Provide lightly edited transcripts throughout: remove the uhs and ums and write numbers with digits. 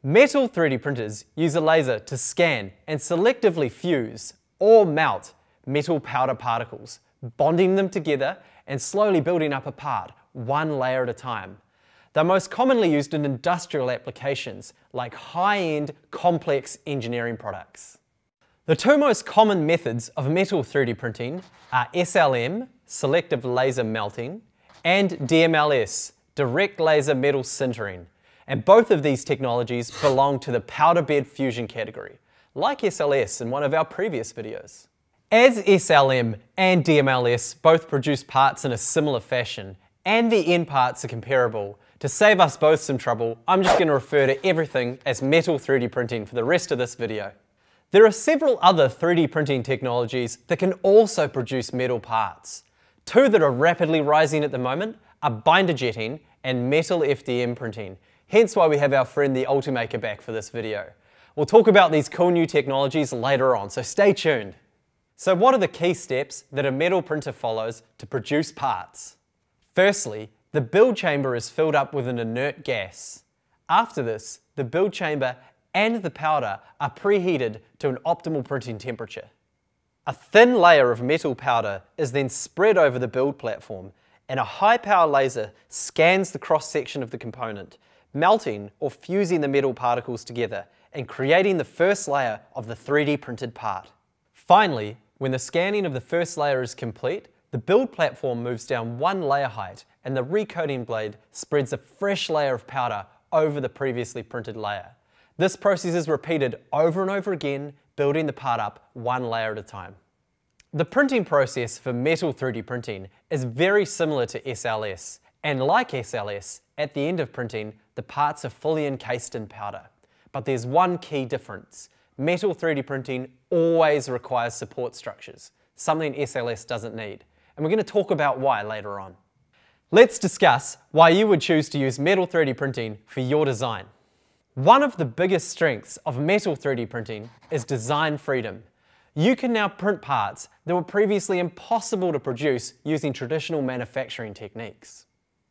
Metal 3D printers use a laser to scan and selectively fuse or melt metal powder particles, bonding them together and slowly building up a part, one layer at a time. They're most commonly used in industrial applications like high-end, complex engineering products. The two most common methods of metal 3D printing are SLM, selective laser melting, and DMLS, direct laser metal sintering. And both of these technologies belong to the powder bed fusion category, like SLS in one of our previous videos. As SLM and DMLS both produce parts in a similar fashion, and the end parts are comparable, to save us both some trouble, I'm just going to refer to everything as metal 3D printing for the rest of this video. There are several other 3D printing technologies that can also produce metal parts. Two that are rapidly rising at the moment are binder jetting and metal FDM printing, hence why we have our friend the Ultimaker back for this video. We'll talk about these cool new technologies later on, so stay tuned. So what are the key steps that a metal printer follows to produce parts? Firstly, the build chamber is filled up with an inert gas. After this, the build chamber and the powder are preheated to an optimal printing temperature. A thin layer of metal powder is then spread over the build platform, and a high-power laser scans the cross-section of the component, melting or fusing the metal particles together and creating the first layer of the 3D printed part. Finally, when the scanning of the first layer is complete, the build platform moves down one layer height and the recoating blade spreads a fresh layer of powder over the previously printed layer. This process is repeated over and over again, building the part up one layer at a time. The printing process for metal 3D printing is very similar to SLS, and like SLS, at the end of printing, the parts are fully encased in powder. But there's one key difference. Metal 3D printing always requires support structures, something SLS doesn't need. And we're going to talk about why later on. Let's discuss why you would choose to use metal 3D printing for your design. One of the biggest strengths of metal 3D printing is design freedom. You can now print parts that were previously impossible to produce using traditional manufacturing techniques.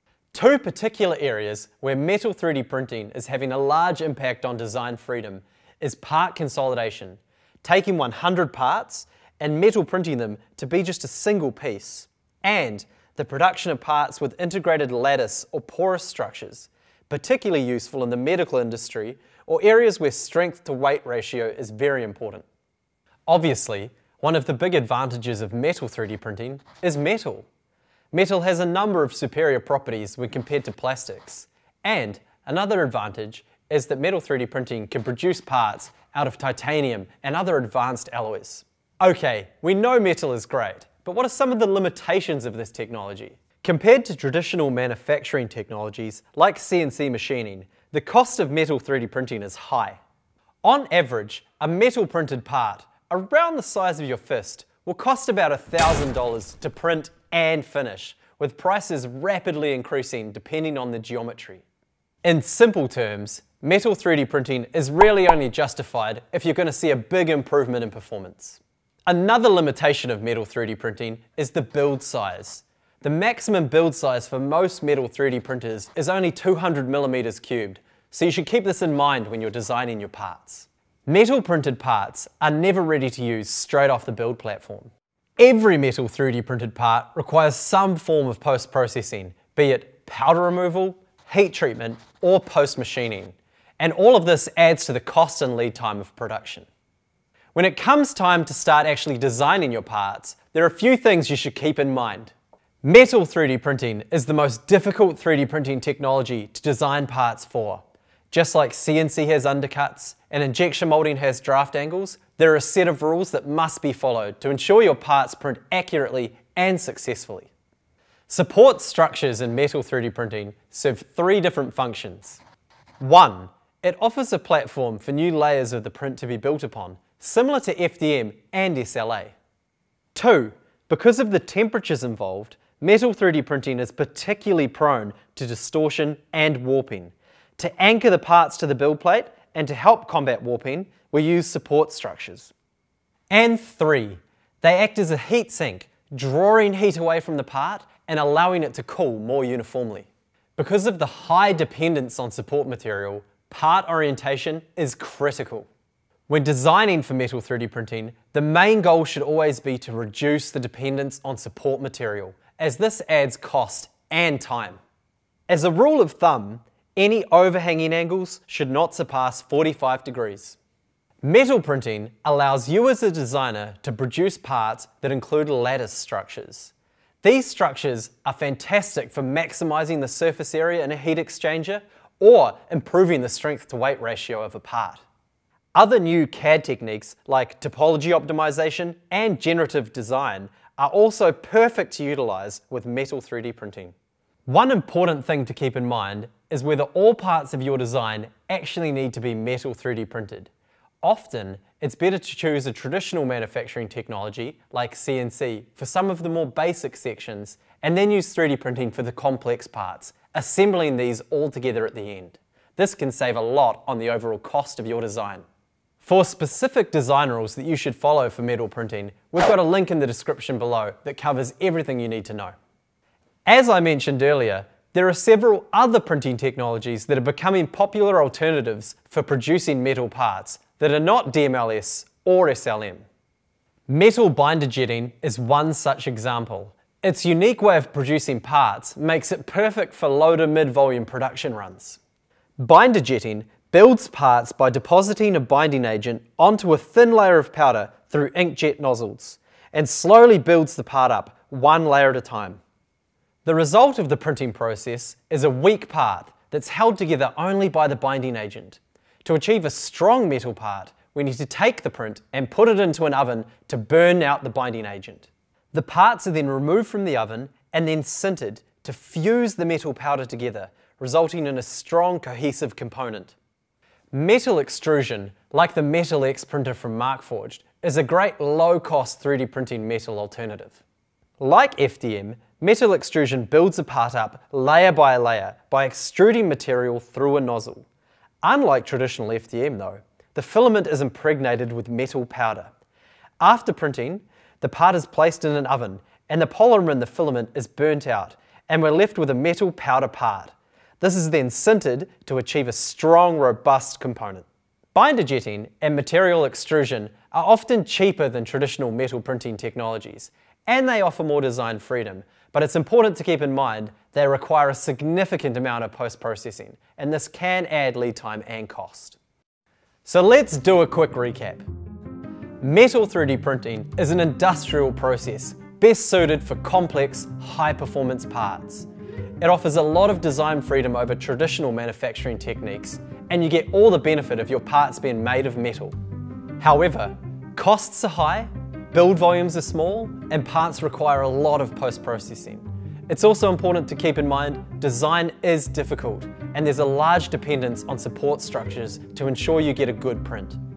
Two particular areas where metal 3D printing is having a large impact on design freedom is part consolidation, taking 100 parts and metal printing them to be just a single piece, and the production of parts with integrated lattice or porous structures, particularly useful in the medical industry or areas where strength to weight ratio is very important. Obviously, one of the big advantages of metal 3D printing is metal. Metal has a number of superior properties when compared to plastics, and another advantage is that metal 3D printing can produce parts out of titanium and other advanced alloys. Okay, we know metal is great, but what are some of the limitations of this technology? Compared to traditional manufacturing technologies like CNC machining, the cost of metal 3D printing is high. On average, a metal printed part, around the size of your fist, will cost about $1,000 to print and finish, with prices rapidly increasing depending on the geometry. In simple terms, metal 3D printing is really only justified if you're going to see a big improvement in performance. Another limitation of metal 3D printing is the build size. The maximum build size for most metal 3D printers is only 200 millimeters cubed, so you should keep this in mind when you're designing your parts. Metal printed parts are never ready to use straight off the build platform. Every metal 3D printed part requires some form of post-processing, be it powder removal, heat treatment, or post-machining. And all of this adds to the cost and lead time of production. When it comes time to start actually designing your parts, there are a few things you should keep in mind. Metal 3D printing is the most difficult 3D printing technology to design parts for. Just like CNC has undercuts and injection molding has draft angles, there are a set of rules that must be followed to ensure your parts print accurately and successfully. Support structures in metal 3D printing serve three different functions. 1. It offers a platform for new layers of the print to be built upon, similar to FDM and SLA. 2. Because of the temperatures involved, metal 3D printing is particularly prone to distortion and warping. To anchor the parts to the build plate and to help combat warping, we use support structures. And 3. They act as a heat sink, drawing heat away from the part and allowing it to cool more uniformly. Because of the high dependence on support material, Part orientation is critical. When designing for metal 3D printing, the main goal should always be to reduce the dependence on support material, as this adds cost and time. As a rule of thumb, any overhanging angles should not surpass 45 degrees. Metal printing allows you as a designer to produce parts that include lattice structures. These structures are fantastic for maximizing the surface area in a heat exchanger or improving the strength to weight ratio of a part. Other new CAD techniques like topology optimization and generative design are also perfect to utilize with metal 3D printing. One important thing to keep in mind is whether all parts of your design actually need to be metal 3D printed. Often, it's better to choose a traditional manufacturing technology like CNC for some of the more basic sections, and then use 3D printing for the complex parts, assembling these all together at the end. This can save a lot on the overall cost of your design. For specific design rules that you should follow for metal printing, we've got a link in the description below that covers everything you need to know. As I mentioned earlier, there are several other printing technologies that are becoming popular alternatives for producing metal parts that are not DMLS or SLM. Metal binder jetting is one such example. Its unique way of producing parts makes it perfect for low to mid-volume production runs. Binder jetting builds parts by depositing a binding agent onto a thin layer of powder through inkjet nozzles, and slowly builds the part up, one layer at a time. The result of the printing process is a weak part that's held together only by the binding agent. To achieve a strong metal part, we need to take the print and put it into an oven to burn out the binding agent. The parts are then removed from the oven and then sintered to fuse the metal powder together, resulting in a strong cohesive component. Metal extrusion, like the Metal X printer from Markforged, is a great low-cost 3D printing metal alternative. Like FDM, metal extrusion builds a part up layer by layer by extruding material through a nozzle. Unlike traditional FDM though, the filament is impregnated with metal powder. After printing, the part is placed in an oven and the polymer in the filament is burnt out, and we're left with a metal powder part. This is then sintered to achieve a strong, robust component. Binder jetting and material extrusion are often cheaper than traditional metal printing technologies, and they offer more design freedom, but it's important to keep in mind they require a significant amount of post-processing, and this can add lead time and cost. So let's do a quick recap. Metal 3D printing is an industrial process best suited for complex, high-performance parts. It offers a lot of design freedom over traditional manufacturing techniques, and you get all the benefit of your parts being made of metal. However, costs are high, build volumes are small, and parts require a lot of post-processing. It's also important to keep in mind design is difficult, and there's a large dependence on support structures to ensure you get a good print.